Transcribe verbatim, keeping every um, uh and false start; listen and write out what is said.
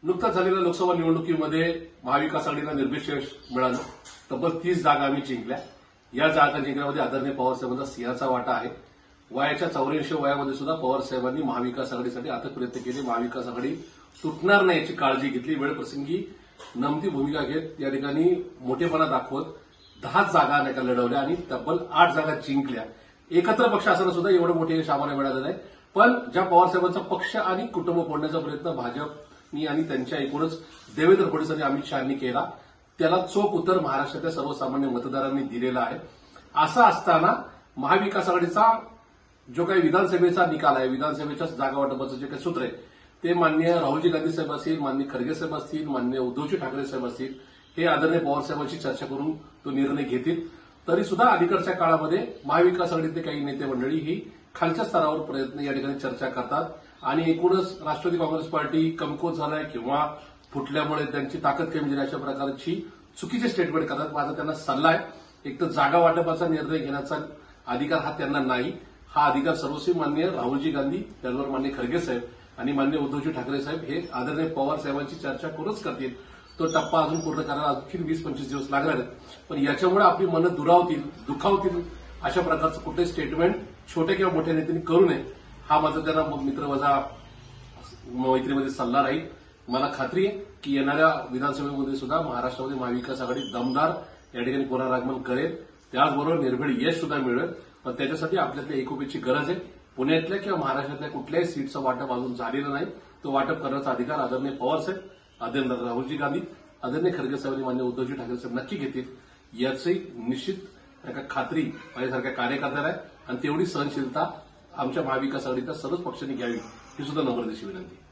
नुकत्याच झालेल्या लोकसभा निवडणुकीमध्ये महाविकास आघाडीला निर्विशेष यश मिळालं. तब्बल तीस जागा आम्ही जिंकल्या. या जागा जिंकण्यामध्ये आदरणीय पवारसाहेबांचा सिंहाचा वाटा आहे. वयाच्या चौऱ्याऐंशी वयामध्ये सुद्धा पवारसाहेबांनी महाविकास आघाडीसाठी अथक प्रयत्न केले. महाविकास आघाडी तुटणार नाही याची काळजी घेतली. वेळप्रसंगी नमती भूमिका घेत या ठिकाणी मोठेपणा दाखवत दहा जागा नाही का लढवल्या आणि तब्बल आठ जागा जिंकल्या. एकत्र पक्ष असताना सुद्धा एवढं मोठे यश आम्हाला मिळालं नाही. पण ज्या पवारसाहेबांचा पक्ष आणि कुटुंब फोडण्याचा प्रयत्न भाजपनी आणि त्यांच्या एकूणच देवेंद्र फडणवीस आणि अमित शहानी केला, त्याला चोख उत्तर महाराष्ट्रातल्या सर्वसामान्य मतदारांनी दिलेलं आहे. असं असताना महाविकास आघाडीचा जो काही विधानसभेचा निकाल आहे, विधानसभेच्या जागा वाटपाचं जे काही सूत्र आहे, ते माननीय राहुलजी गांधी साहेब असतील, माननीय खरगे साहेब असतील, माननीय उद्धवजी ठाकरे साहेब असतील, हे आदरणीय पवारसाहेबांशी चर्चा करून तो निर्णय घेतील. तरी सुद्धा अलीकडच्या काळामध्ये महाविकास आघाडीतले काही नेते मंडळी ही खालच्या स्तरावर प्रयत्न या ठिकाणी चर्चा करतात आणि एकूणच राष्ट्रवादी काँग्रेस पार्टी कमकुवत झालाय किंवा फुटल्यामुळे त्यांची ताकद कमी झाली अशा प्रकारची चुकीचे स्टेटमेंट करतात. माझा त्यांना सल्ला आहे, एक तर जागा वाटपाचा निर्णय घेण्याचा अधिकार हा त्यांना नाही. हा अधिकार सर्वस्वी माननीय राहुलजी गांधी, त्याचबरोबर माननीय खरगे साहेब आणि माननीय उद्धवजी ठाकरे साहेब हे आदरणीय पवार साहेबांची चर्चा करूनच करतील. तो टप्पा अजून पूर्ण करायला आणखी वीस पंचवीस दिवस लागणार आहेत. पण याच्यामुळे आपली मनं दुरावतील, दुखावतील अशा प्रकारचं कुठे स्टेटमेंट छोटे किंवा मोठ्या नेत्यांनी करू नये, हा माझा त्यांना मित्रवजा मैत्रीमध्ये सल्ला राहील. मला खात्री आहे की येणाऱ्या विधानसभेमध्ये सुद्धा महाराष्ट्रामध्ये महाविकास आघाडी दमदार या ठिकाणी पुनरागमन करेल. त्याचबरोबर निर्भीड यश सुद्धा मिळेल. पण त्याच्यासाठी आपल्यातल्या एकोपीची गरज आहे. पुण्यातल्या किंवा महाराष्ट्रातल्या कुठल्याही सीटचं वाटप अजून झालेलं नाही. तो वाटप करण्याचा अधिकार आदरणीय पवारसाहेब, आदरणीय राहुलजी गांधी, आदरणीय खरगे साहेब आणि माननीय उद्धवजी ठाकरे साहेब नक्की घेतील याची निश्चित खात्री माझ्यासारख्या कार्यकर्त्याला आहे. आणि तेवढी सहनशीलता आमच्या महाविकास आघाडीच्या सर्वच पक्षांनी घ्यावी ही सुद्धा नम्रतेची विनंती.